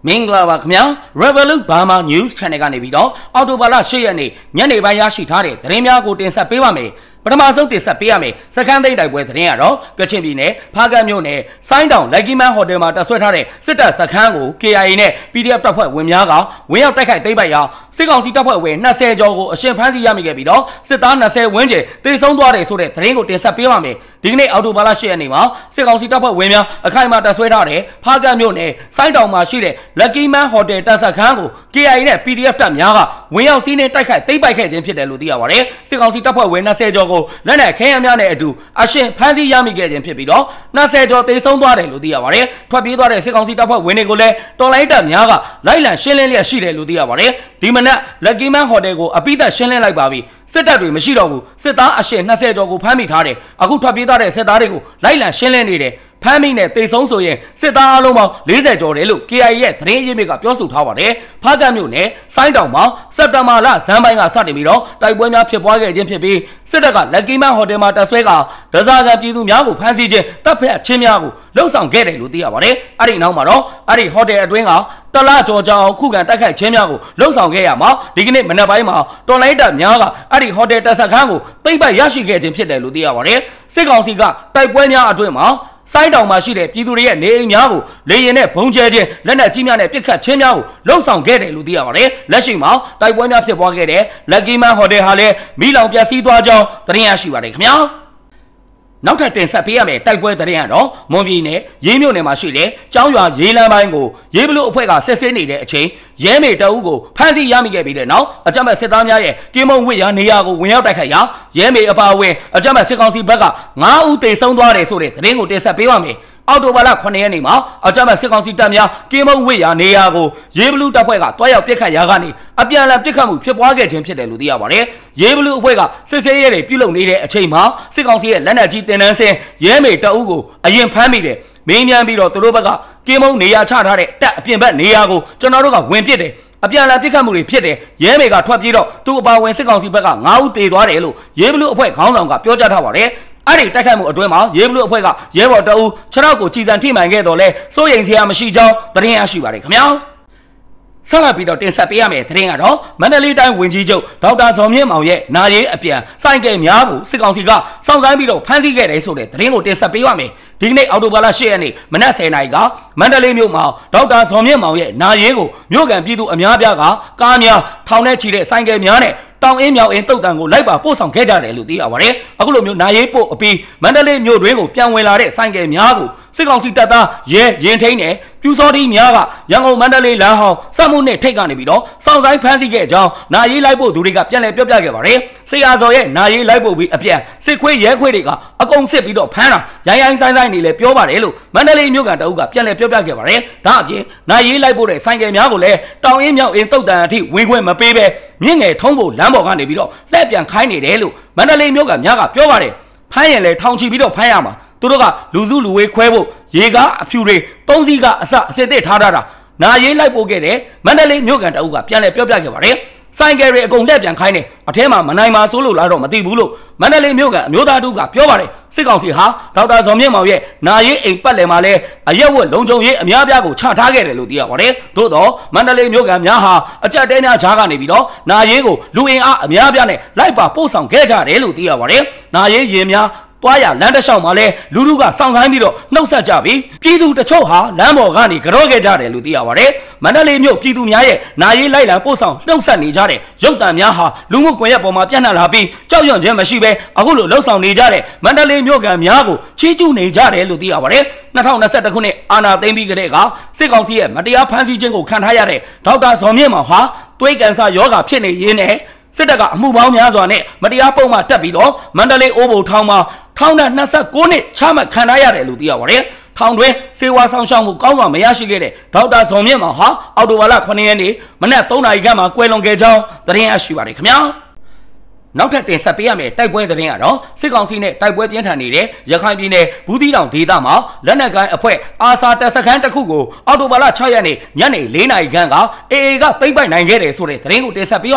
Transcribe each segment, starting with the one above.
မင်္ဂလာပါခင်ဗျာ Revolut Burma News Channel ကနေပြီးတော့အော်တိုဘာလ10ရက်နေ့ညနေပိုင်းရရှိထားတဲ့သတင်းများကိုတင်ဆက်ပေးပါမယ်ပထမဆုံးတင်ဆက်ပေးရမယ်စခန်းသိမ်းတိုက်ပွဲသတင်းကတော့ကချင်ပြည်နယ်ဖားကတ်မြို့နယ်ဆိုင်းတောင်လိုက်ကီမန်ဟိုတယ်မှာတပ်ဆွဲထားတဲ့စစ်တပ်စခန်းကို KIA နဲ့ PDF တပ်ဖွဲ့ဝင်များကဝင်ရောက်တိုက်ခိုက်သိမ်းပိုက်ရာစစ်ကောင်စီတပ်ဖွဲ့ဝင်20ကျော်ကိုအရှင်ဖမ်းဆီးရမိခဲ့ပြီးတော့စစ်သား20ဝန်းကျင်တေဆုံးသွားတယ်ဆိုတဲ့သတင်းကိုတင်ဆက်ပေးပါမယ်ဒီကနေ့အော်တိုဘာလ10ရက်နေ့မှာစစ်ကောင်စီတပ်ဖွဲ့ဝင်များအခိုင်အမာတပ်ဆွဲထားတဲ့ဖားကတ်မြို့နယ်ဆိုင်းတောင်မှာရှိတဲ့ Lucky Man Hotel တပ်စခန်းကို KIA နဲ့ PDF တပ်များကဝင်ရောက်စီးနှင်းတိုက်ခိုက်သိမ်းပိုက်ခဲ့ခြင်းဖြစ်တယ်လို့သိရပါတယ်စစ်ကောင်စီတပ်ဖွဲ့ဝင်20ကျော်ကိုလက်နက်ခဲယမ်းများနဲ့အတူအရှင်ဖမ်းဆီးရမိခဲ့ခြင်းဖြစ်ပြီးတော့20ကျော်တေဆုံးသွားတယ်လို့သိရပါတယ်ထွက်ပြေးသွားတဲ့စစ်ကောင်စီတပ်ဖွဲ့ဝင်တွေကိုလည်းတော်လိုင်းတပ်များကလိုက်လံရှင်းလင်းလျက်ရှိတယ်လို့သိရပါတယ်ဒီမနက် Lucky Man Hotel ကိုအပိသက်ရှင်းလင်းလိုက်ပါပြီစစ်တပ်တွေမရှိတော့ဘူးစစ်သားအရှင်20ကျော်ကိုဖမ်းမိထားတယ်အခုထွက်ပြေးသွားတဲ့စစ်သားတွေကိုလိုက်လံရှင်းလင်းနေတယ်ဖမ်းမိနဲ့တေဆုံးဆိုရင်စစ်သားအလုံးပေါင်း40ကျော်တယ်လို့ KIA ရဲ့သတင်းရင်းမြစ်ကပြောဆိုထားပါတယ်ဖားကတ်မြို့နယ်ဆိုင်းတောင်မှာစက်တင်ဘာလဇန်ပိုင်းကစတင်ပြီးတော့တိုက်ပွဲများဖြစ်ပွားခဲ့ခြင်းဖြစ်ပြီးစစ်တပ်က Lucky Man Hotel မှာတပ်ဆွဲကဒဇာကန်ပြည်သူများကိုဖမ်းဆီးခြင်းတပ်ဖက်ချင်းများကိုလှုပ်ဆောင်ခဲ့တယ်လို့သိရပါတယ်အဲ့ဒီနောက်မှာတော့အဲ့ဒီဟိုတယ်အတွင်းကတလကျော်ကြောင်ခုခံတိုက်ခိုက်ခြင်းများကိုလှုပ်ဆောင်ခဲ့ရမှာဒီကနေ့မနက်ပိုင်းမှာတော်လိုင်းတပ်များကအဲ့ဒီဟိုတယ်တပ်စခန်းကိုသိမ်းပိုက်ရရှိခဲ့ခြင်းဖြစ်တယ်လို့သိရပါတယ်စစ်ကောင်စီကတိုက်ပွဲများအတွင်းမှာဆိုင်းတောင်မှာရှိတဲ့ပြည်သူတွေရဲ့နေအိမ်များကိုလေရင်နဲ့ဘုံကျဲခြင်းလက်နက်ကြီးများနဲ့ပစ်ခတ်ခြင်းများကိုလှုံ့ဆော်ခဲ့တယ်လို့သိရပါတယ်လက်ရှိမှာတိုက်ပွဲများဖြစ်ပွားခဲ့တဲ့ Lucky Man Hotel ဟာလည်းမိလောင်ပျက်စီးသွားကြောင်းသတင်းရရှိပါတယ်ခင်ဗျာနောက်ထပ်တင်ဆက်ပေးရမယ်တိုက်ပွဲသတင်းကတော့မွန်ပြည်နယ်ရေးမြို့နယ်မှာရှိတဲ့ကျောင်းရွာရေးလမ်းပိုင်းကိုရေးဘလူအဖွဲ့ကဆက်ဆင်းနေတဲ့အချိန်ရဲမေတအုပ်ကိုဖမ်းဆီးရမိခဲ့ပြီးတဲ့နောက်အကြမ်းဖက်စစ်သားများရဲ့ကင်းမုံဝစ်ရာနေရာကိုဝင်ရောက်တိုက်ခိုက်ရာရဲမေအပါအဝင်အကြမ်းဖက်စစ်ကောင်စီဘက်က9ဦးသေဆုံးသွားတယ်ဆိုတဲ့သတင်းကိုတင်ဆက်ပေးပါမယ်အော်တိုဘာလ9ရက်နေ့မှာအကြမ်းဖက်စစ်ကောင်စီတပ်များကင်းမုံဝစ်ရာနေရာကိုရေးဘလူတပ်ဖွဲ့ကတွားရောက်ပစ်ခတ်ရာကနေအပြန်အလှန်ပစ်ခတ်မှုဖြစ်ပွားခဲ့ခြင်းဖြစ်တယ်လို့သိရပါတယ်ရေးဘလူအဖွဲ့ကစစ်ဆေးရဲတွေပြုလုပ်နေတဲ့အချိန်မှာစစ်ကောင်စီရဲ့လက်နက်ကြီးတင်တန်းဆင်းရဲမေတအုပ်ကိုအရင်ဖမ်းမိတယ်မင်းမြန်ပြီးတော့သူတို့ဘက်ကကင်းမုံနေရာချထားတဲ့တပ်အပြင်ဘက်နေရာကိုကျွန်တော်တို့ကဝင်ပစ်တယ်အပြန်အလှန်ပစ်ခတ်မှုတွေဖြစ်တယ်ရဲမေကထွက်ပြေးတော့သူ့အပါဝင်စစ်ကောင်စီဘက်က9ဦးတေသွားတယ်လို့ရေးဘလူအဖွဲ့ခေါင်းဆောင်ကပြောကြားထားပါတယ်အဲ့ဒီတိုက်ခိုက်မှုအတွင်းမှာရေးဘလူအဖွဲ့ကရဲဘော်တအုပ်ခြေထောက်ကိုကြည်စံထိမှန်ခဲ့တော့လဲစိုးရိမ်စရာမရှိကြောင်းသတင်းရရှိပါတယ်ခင်ဗျာဆက်လက်ပြီးတော့တင်ဆက်ပေးရမယ့်သတင်းကတော့မန္တလေးတိုင်းဝန်ကြီးချုပ်ဒေါက်တာဇော်မြင့်မောင်ရဲ့နာရေးအပြန်စိုင်းကဲများကိုစစ်ကောင်စီကစောင့်ဆိုင်းပြီးတော့ဖမ်းဆီးခဲ့တယ်ဆိုတဲ့သတင်းကိုတင်ဆက်ပေးရမယ်ဒီကနေ့အောက်တိုဘာလ10ရက်နေ့မနက်10:00နာရီကမန္တလေးမြို့မှာဒေါက်တာဇော်မြင့်မောင်ရဲ့နာရေးကိုမြို့ကန်ပြည်သူအများပြားကကားများထောင်နဲ့ချီတဲ့စိုင်းကဲများနဲ့တောင်အင်းမြောက်အင်းတုတ်တန်ကိုလိုက်ပါပို့ဆောင်ခဲ့ကြတယ်လို့သိရပါတယ်အခုလိုမျိုးနာရေးပို့အပြီးမန္တလေးမြို့တွင်းကိုပြန်ဝင်လာတဲ့စိုင်းကဲများကိုစစ်ကောင်စီတပ်သားရဲရင်ထိန်းနဲ့ပြူစောတိများကရန်ကုန်မန္တလေးလမ်းဟောင်းစက်မှုနဲ့ထိတ်ကနေပြီးတော့စောင့်ဆိုင်ဖမ်းဆီးခဲ့ကြောင်းနာရေးလိုက်ပို့သူတွေကပြန်လည်ပြောပြခဲ့ပါတယ်ဆရာဇော်ရဲ့နာရေးလိုက်ပို့ပြီးအပြန်စစ်ခွေးရဲခွေးတွေကအကုန်စစ်ပြီးတော့ဖမ်းတာရိုင်းဆိုင်နေလဲပြောပါတယ်လို့မန္တလေးမြို့ကန်တအုပ်ကပြန်လည်ပြောပြခဲ့ပါတယ်ဒါအပြင်နာရေးလိုက်ပို့တဲ့ဆိုင်ကယ်များကိုလည်းတောင်အင်းမြောက်အင်းတုတ်တန်အထိဝင်ခွင့်မပေးဘဲမြင့်ငယ်ထုံးဖို့လမ်းပေါ်ကနေပြီးတော့လှည့်ပြန်ခိုင်းနေတယ်လို့မန္တလေးမြို့ကန်များကပြောပါတယ်ဖမ်းရင်လည်းထောင်ချီပြီးတော့ဖမ်းရမှာသူတို့ကလူစုလူဝေးခွဲဖို့ရေကားအဖြူတွေသုံးစီးကအစအစစ်တစ်ထားတာနာရေးလိုက်ပို့ခဲ့တဲ့မန္တလေးမြို့ကန်တအုပ်ကပြန်လည်ပြောပြခဲ့ပါတယ်ဆိုင်ကယ်တွေအကုန်လက်ပြန်ခိုင်းတယ်အထဲမှာမနိုင်ပါဆိုလို့လားတော့မသိဘူးလို့မန္တလေးမြို့ကအမျိုးသားတို့ကပြောပါတယ်စစ်ကောင်စီဟာဒေါက်တာဇော်မြင့်မောင်ရဲ့နာရေးအိမ်ပတ်လည်မှာလဲအရက်ဝတ်လုံခြုံရေးအများပြားကိုချထားခဲ့တယ်လို့သိရပါတယ်သို့တော့မန္တလေးမြို့ကများဟာအကြက်တဲများဂျားကနေပြီးတော့နာရေးကိုလူအင်အားအများပြားနဲ့လိုက်ပါပို့ဆောင်ခဲ့ကြတယ်လို့သိရပါတယ်နာရေးရင်များတွားရလမ်းတစ်လျှောက်မှာလဲလူလူကစောင့်ဆိုင်းပြီးတော့နှုတ်ဆက်ကြပြီးပြည်သူတချို့ဟာလမ်းပေါ်ကနေကြော့ခဲ့ကြတယ်လို့သိရပါတယ်မန္တလေးမြို့ပြည်သူများရဲ့နာရေးလိုက်လံပို့ဆောင်နှုတ်ဆက်နေကြတဲ့ရုပ်သံများဟာလူမှုကွန်ရက်ပေါ်မှာပြန့်နှံ့လာပြီးကြောက်ရွံ့ခြင်းမရှိဘဲအခုလိုလှုပ်ဆောင်နေကြတဲ့မန္တလေးမြို့ကများကိုချီးကျူးနေကြတယ်လို့သိရပါတယ်2021ခုနှစ်အာဏာသိမ်းပြီးကတည်းကစစ်ကောင်စီရဲ့မတရားဖမ်းဆီးခြင်းကိုခံထားရတဲ့ဒေါက်တာဇော်မြင့်မောင်ဟာသွေးကန်ဆာရောဂါဖြစ်နေရင်းနဲ့စစ်တပ်ကအမှုပေါင်းများစွာနဲ့မတရားပုံမှန်တက်ပြီးတော့မန္တလေးအိုးဘိုထောင်မှာထောင်နဲ့29နှစ်ချမှတ်ခံရရတယ်လို့သိရပါတယ်ထောင်တွင်စေဝါဆောင်ရှောက်မှုကောင်းစွာမရရှိခဲ့တဲ့ဒေါက်တာဇော်မြင့်မောင်ဟာအောက်တိုဘာလ9ရက်နေ့မနက်3:00နာရီခန့်မှာကွယ်လွန်ခဲ့ကြောင်းသတင်းရရှိပါတယ်ခင်ဗျာနောက်ထပ်တင်ဆက်ပေးရမယ့်တိုက်ပွဲသတင်းကတော့စစ်ကောင်စီနဲ့တိုက်ပွဲပြင်းထန်နေတဲ့ရခိုင်ပြည်နယ်ဘူးသီးတောင်ဒေသမှာလက်နက်ကိုင်အဖွဲ့အာဆာတပ်စခန်းတစ်ခုကိုအော်တိုဘာလ6ရက်နေ့ညနေ4:00နာရီခန့်က AA ကသိမ်းပိုက်နိုင်ခဲ့တယ်ဆိုတဲ့သတင်းကိုတင်ဆက်ပေးရမယ်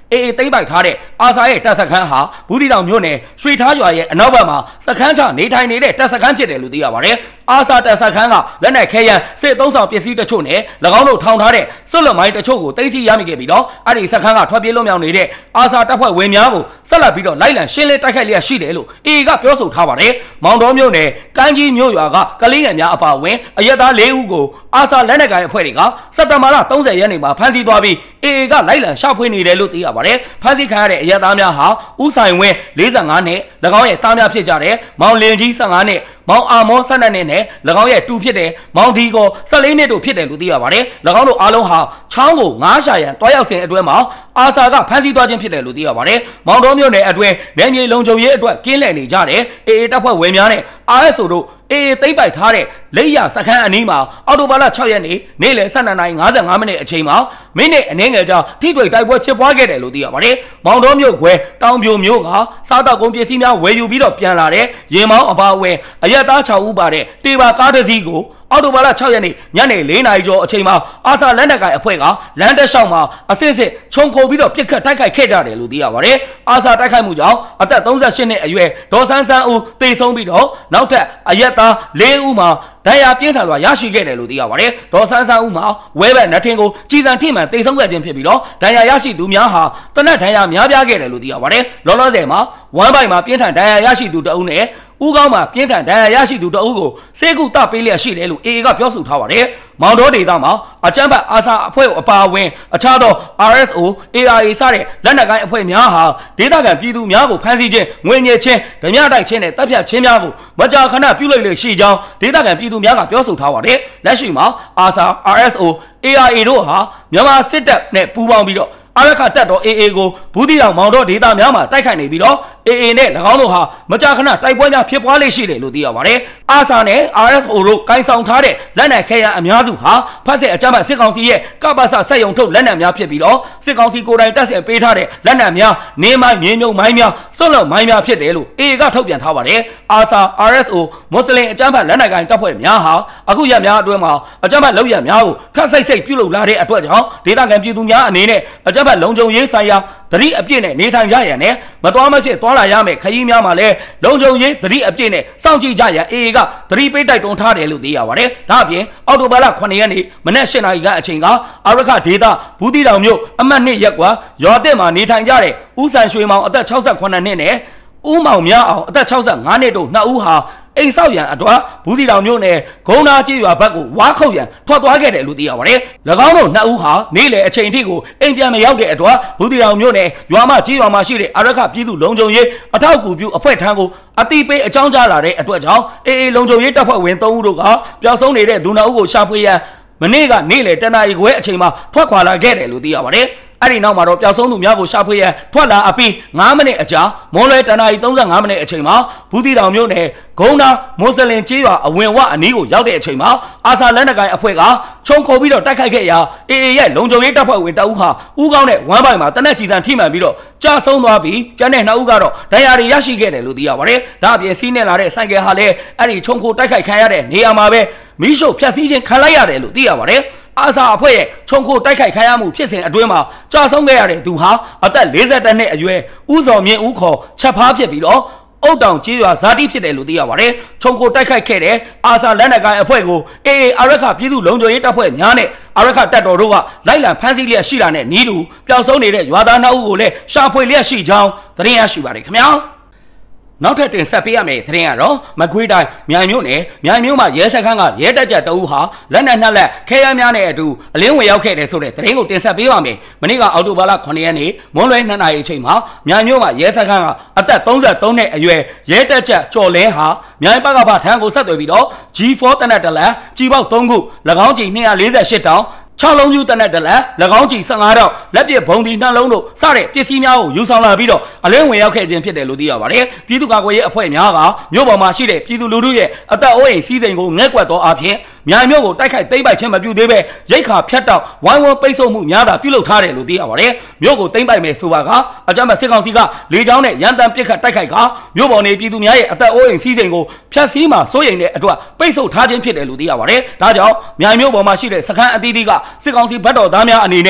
AA သိမ့်ပိုက်ထားတဲ့အာဆာရဲ့တပ်စခန်းဟာဘူးတီတောင်မြို့နယ်ရွှေထားရွာရဲ့အနောက်ဘက်မှာစခန်းချနေထိုင်နေတဲ့တပ်စခန်းဖြစ်တယ်လို့သိရပါတယ်။အာဆာတပ်စခန်းကလက်နက်ခဲယမ်းစစ်သုံးဆောင်ပစ္စည်းတချို့နဲ့၎င်းတို့ထောင်ထားတဲ့စွတ်လွတ်မိုင်းတချို့ကိုသိမ်းဆည်းရမိခဲ့ပြီးတော့အဲ့ဒီစခန်းကထွက်ပြေးလွတ်မြောက်နေတဲ့အာဆာတပ်ဖွဲ့ဝင်များကိုဆက်လက်ပြီးတော့လိုက်လံရှင်းလင်းတိုက်ခိုက်လျက်ရှိတယ်လို့ AA ကပြောဆိုထားပါတယ်။မောင်တော်မြို့နယ်ကမ်းကြီးမြို့ရွာကကလေးငယ်များအပါအဝင်အရက်သား၄ဦးကိုအာဆာလက်နက်ကိုင်အဖွဲ့တွေကစက်တင်ဘာလ30ရက်နေ့မှာဖမ်းဆီးသွားပြီး AA ကလိုက်လံရှာဖွေနေတယ်လို့သိရပါတယ်။ဖမ်းဆီးခံရတဲ့အရက်သားများဟာဦးဆိုင်ဝင်း45နှစ်၎င်းရဲ့သားများဖြစ်ကြတဲ့မောင်လင်ကြီး15နှစ်မောင်အာမော12နှစ်နဲ့၎င်းရဲ့တူဖြစ်တဲ့မောင်ဒီကို14နှစ်တို့ဖြစ်တယ်လို့သိရပါတယ်။၎င်းတို့အားလုံးဟာချောင်းကို9ရှာရန်တွားရောက်စဉ်အတွင်းမှာအာဆာကဖမ်းဆီးသွားခြင်းဖြစ်တယ်လို့သိရပါတယ်။မောင်တော်မြို့နယ်အတွင်းနယ်မြေလုံခြုံရေးအတွက်ကင်းလည်နေကြတဲ့ AA တပ်ဖွဲ့ဝင်များနဲ့ RSO တို့ AA သိမ့်ပိုက်ထားတဲ့လက်ရစခန်းအနီးမှာအော်တိုဘာလ6ရက်နေ့လယ်12:55မိနစ်အချိန်မှာမိနစ်အနည်းငယ်ကြာထိတွေ့တိုက်ပွဲဖြစ်ပွားခဲ့တယ်လို့သိရပါတယ်။မောင်တော်မြို့ကွယ်တောင်ပြိုမြို့ကစားတောက်ကုန်ပစ္စည်းများဝယ်ယူပြီးတော့ပြန်လာတဲ့ရင်မောင်းအပါအဝင်အရက်သား6ဦးပါတဲ့တေဘာကားတစ်စီးကိုအော်တိုဘာလ6ရက်နေ့ညနေ4နာရီကျော်အချိန်မှာအာဆာလက်နက်ကိုင်အဖွဲ့ကလမ်းတက်လျှောက်မှာအစစ်စစ်ခြုံခိုပြီးတော့ပြစ်ခတ်တိုက်ခိုက်ခဲ့ကြတယ်လို့သိရပါတယ်။အာဆာတိုက်ခိုက်မှုကြောင့်အသက်38နှစ်အရွယ်ဒေါ်ဆန်းဆန်းဦးသေဆုံးပြီးတော့နောက်ထပ်အရက်သား4ဦးမှာဒဏ်ရာပြင်းထန်စွာရရှိခဲ့တယ်လို့သိရပါတယ်။ဒေါ်ဆန်းဆန်းဦးမှာဝဲဘက်နှထင်ကိုကြီးစံထိမှန်သေဆုံးခဲ့ခြင်းဖြစ်ပြီးတော့ဒဏ်ရာရရှိသူများဟာတနက်ဒဏ်ရာများပြားခဲ့တယ်လို့သိရပါတယ်။လောလောဆယ်မှာဝမ်းပိုက်မှာပြင်းထန်ဒဏ်ရာရရှိသူတအုပ်နဲ့ဦးကောင်းမှာပြင်းထန်ဒဏ်ရာရရှိသူတအုပ်ကိုစေကုတပေးလျက်ရှိတယ်လို့ AA ကပြောဆိုထားပါတယ်။မောင်တော်ဒေသမှာအကြမ်းဖက်အာဆာအဖွဲ့အပါအဝင်အခြားသော RSO, ARA စတဲ့လက်နက်ကိုင်အဖွဲ့များဟာဒေသခံပြည်သူများကိုဖမ်းဆီးခြင်းငွေညှစ်ခြင်းဓမြတိုက်ခြင်းနဲ့တပ်ဖြတ်ခြင်းများကိုမကြာခဏပြုလုပ်လေရှိကြောင်းဒေသခံပြည်သူများကပြောဆိုထားပါတယ်။လက်ရှိမှာအာဆာ RSO, ARA တို့ဟာမြန်မာစစ်တပ်နဲ့ပူးပေါင်းပြီးတော့အာရခတက်တော် AA ကိုဘူးတီတောင်မောင်တော်ဒေသများမှာတိုက်ခိုက်နေပြီးတော့ AA နဲ့၎င်းတို့ဟာမကြာခဏတိုက်ပွဲများဖြစ်ပွားလေရှိတယ်လို့သိရပါတယ်။အာဆာနဲ့ RSO တို့ကိုင်ဆောင်ထားတဲ့လက်နက်ခဲယမ်းအများစုဟာဖက်စစ်အကြမ်းဖက်စစ်ကောင်စီရဲ့ကပ္ပစစက်ယုံထုတ်လက်နက်များဖြစ်ပြီးတော့စစ်ကောင်စီကိုယ်တိုင်တပ်ဆင်ပေးထားတဲ့လက်နက်များနေမိုင်းမြေမြုံမိုင်းများစွန့်လွတ်မိုင်းများဖြစ်တယ်လို့ AA ကထုတ်ပြန်ထားပါတယ်။အာဆာ RSO မွတ်စလင်အကြမ်းဖက်လက်နက်ကိုင်တပ်ဖွဲ့များဟာအခုရက်များအတွင်းမှာအကြမ်းဖက်လုပ်ရများကိုခက်စိတ်စိတ်ပြုလုပ်လာတဲ့အတွက်ကြောင့်ဒေသခံပြည်သူများအနေနဲ့အကြမ်းဖက်လုံခြုံရေးဆိုင်ရာသတိအပြည့်နဲ့နေထိုင်ကြရန်နဲ့မတော်မဖြစ်သွားလာရမယ်ခရီးများမှာလည်းလုံခြုံရေးသတိအပြည့်နဲ့စောင့်ကြည့်ကြရန် AA ကသတိပေးတိုက်တွန်းထားတယ်လို့သိရပါတယ်။ဒါအပြင်အော်တိုဘာလ9ရက်နေ့မနက်8နာရီကအချိန်ကအာရခဒေသဘူးတီတောင်မြို့အမှတ်2ရပ်ကွာရွာတက်မှာနေထိုင်ကြတဲ့ဦးဆန်ရွှေမောင်အသက်68နှစ်နဲ့ဦးမောင်မြအောင်အသက်65နှစ်တို့2ဦးဟာအိမ်ဆောက်ရန်အတွက်ဘူးတီတောင်မြို့နယ်ဂုံနာကျေးရွာဘက်ကိုဝါခုတ်ရန်ထွက်သွားခဲ့တယ်လို့သိရပါတယ်။၎င်းတို့2ဦးဟာနေ့လယ်အချိန်ထိကိုအိမ်ပြန်မရောက်တဲ့အတွက်ဘူးတီတောင်မြို့နယ်ရွာမကျေးရွာမှာရှိတဲ့အာရခပြည်သူလုံခြုံရေးအထောက်အကူပြုအဖွဲ့ထံကိုအတိပေးအကြောင်းကြားလာတဲ့အတွက်ကြောင့် AA လုံခြုံရေးတပ်ဖွဲ့ဝင်3ဦးတို့ကပျောက်ဆုံးနေတဲ့သူ2ဦးကိုရှာဖွေရန်မနေ့ကနေ့လယ်တနာရီခွဲအချိန်မှာထွက်ခွာလာခဲ့တယ်လို့သိရပါတယ်။အဲ့ဒီနောက်မှာတော့ပျောက်ဆုံးသူများကိုရှာဖွေရန်ထွက်လာအပြီး9မိနစ်အကြာမွန်လွဲတနာရီ35မိနစ်အချိန်မှာဘူးတီတောင်မြို့နယ်ဂုံနာမွတ်စလင်ကျေးရွာအဝင်ဝအနီးကိုရောက်တဲ့အချိန်မှာအာဆာလက်နက်ကိုင်အဖွဲ့ကခြုံခိုပြီးတော့တိုက်ခိုက်ခဲ့ရာ AA ရဲ့လုံခြုံရေးတပ်ဖွဲ့ဝင်တအုပ်ဟာဦးကောင်းနဲ့ဝမ်းပိုင်မှာတနက်ကြီးစံထိမှန်ပြီးတော့ကြာဆုံးသွားပြီးကျန်တဲ့2ဦးကတော့ဒဏ်ရာတွေရရှိခဲ့တယ်လို့သိရပါတယ်။ဒါအပြင်စီးနေလာတဲ့ဆိုင်ကယ်ဟာလည်းအဲ့ဒီခြုံခိုတိုက်ခိုက်ခံရတဲ့နေရာမှာပဲမီးရှို့ဖျက်ဆီးခြင်းခံလိုက်ရတယ်လို့သိရပါတယ်။အာဆာအဖွဲ့ရဲ့ခြုံခိုတိုက်ခိုက်ခံရမှုဖြစ်စဉ်အတွင်းမှာကြာဆုံးခဲ့ရတဲ့သူဟာအသက်42နှစ်အရွယ်ဦးစော်မြင့်ဦးခေါ်ချက်ဖားဖြစ်ပြီးတော့အုတ်တောင်ကျေးရွာဇာတိဖြစ်တယ်လို့သိရပါတယ်။ခြုံခိုတိုက်ခိုက်ခဲ့တဲ့အာဆာလက်နက်ကိုင်အဖွဲ့ကို AA အာရခပြည်သူလုံခြုံရေးတပ်ဖွဲ့များနဲ့အာရခတပ်တော်တို့ကလိုက်လံဖမ်းဆီးလျက်ရှိတာနဲ့နီးတူပျောက်ဆုံးနေတဲ့ရွာသား2ဦးကိုလည်းရှာဖွေလျက်ရှိကြောင်းသတင်းရရှိပါတယ်ခင်ဗျာ။နောက်ထပ်တင်ဆက်ပေးရမယ့်သတင်းကတော့မကွေးတိုင်းမြိုင်မြို့နယ်မြိုင်မြို့မှာရဲစခန်းကရဲတပ်ကြပ်တအုပ်ဟာလက်နက်2လက်ခဲယမ်းများနဲ့အတူအလင်းဝင်ရောက်ခဲ့တယ်ဆိုတဲ့သတင်းကိုတင်ဆက်ပေးပါမယ်။မနေ့ကအောက်တိုဘာလ9ရက်နေ့မွန်းလွဲ2နာရီအချိန်မှာမြိုင်မြို့မှာရဲစခန်းကအသက်33နှစ်အရွယ်ရဲတပ်ကြပ်ကျော်လင်းဟာမြိုင်ပကဖထံကိုဆက်သွယ်ပြီးတော့ G4 တနက်တလက်ကြီးပေါက်3ခု၎င်းကြီး248တောင်6လုံးယူတနက်တလက်၎င်းကြီး15တော့လက်ပစ်ဘုံဒီ2လုံးတို့စတဲ့ပစ္စည်းများကိုယူဆောင်လာပြီးတော့အလင်းဝင်ရောက်ခဲ့ခြင်းဖြစ်တယ်လို့သိရပါတယ်။ပြည်သူ့ကာကွယ်ရေးအဖွဲ့များကမြို့ပေါ်မှာရှိတဲ့ပြည်သူလူထုရဲ့အသက်အိုးအိမ်စီးစိမ်ကိုငဲ့ကွက်သောအဖြစ်မြိုင်မြို့ကိုတိုက်ခိုက်သိမ်းပိုက်ခြင်းမပြုသေးပဲရိတ်ခါဖြတ်တောက်ဝိုင်းဝန်းပိတ်ဆို့မှုများသာပြုလုပ်ထားတယ်လို့သိရပါတယ်။မြို့ကိုသိမ်းပိုက်မယ်ဆိုပါကအကြမ်းဖက်စစ်ကောင်စီကလေကြောင်းနဲ့ရန်တမ်းပစ်ခတ်တိုက်ခိုက်ကမြို့ပေါ်နေပြည်သူများရဲ့အသက်အိုးအိမ်စီးစိမ်ကိုဖျက်ဆီးမှစိုးရိမ်တဲ့အတွက်ပိတ်ဆို့ထားခြင်းဖြစ်တယ်လို့သိရပါတယ်။ဒါကြောင့်မြိုင်မြို့ပေါ်မှာရှိတဲ့စခန်းအသီးသီးကစစ်ကောင်စီဘက်တော်သားများအနေနဲ့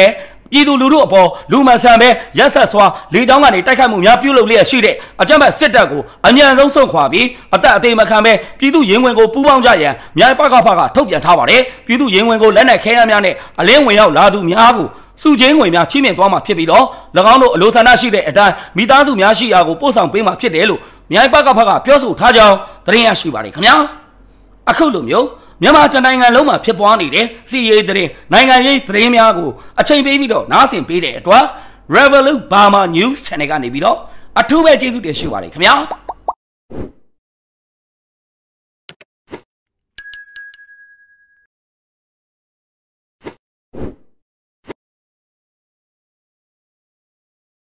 ပြည်သူလူထုအပေါ်လူမှန်ဆန်ပဲရက်ဆက်စွာလေကြောင်းကနေတိုက်ခိုက်မှုများပြုလုပ်လျက်ရှိတဲ့အကြမ်းဖက်စစ်တပ်ကိုအမြန်ဆုံးဆုတ်ခွာပြီးအသက်အသေးမခံပဲပြည်သူရင်ဝင်ကိုပူးပေါင်းကြရန်မြိုင်ပကဖကထုတ်ပြန်ထားပါတယ်ပြည်သူရင်ဝင်ကိုလက်နက်ခဲယမ်းများနဲ့အလင်းဝင်ရောက်လာသူများကိုစုချင်းငွေများချိမြင့်သွားမှာဖြစ်ပြီးတော့၎င်းတို့အလိုဆန္ဒရှိတဲ့အတိုင်းမိသားစုများရှိရာကိုပို့ဆောင်ပေးမှာဖြစ်တယ်လို့မြိုင်ပကဖကပြောဆိုထားကြောင်းသတင်းရရှိပါတယ်ခင်ဗျာအခုလိုမျိုးမြန်မာနိုင်ငံလုံးမှာဖြစ်ပွားနေတဲ့စီရေးသတင်းနိုင်ငံရေးသတင်းများကိုအချိန်ပေးပြီးတော့နားဆင်ပေးတဲ့အတွက် Revolut Burma News Channel ကနေပြီးတော့အထူးပဲကျေးဇူးတင်ရှိပါတယ်ခင်ဗျာ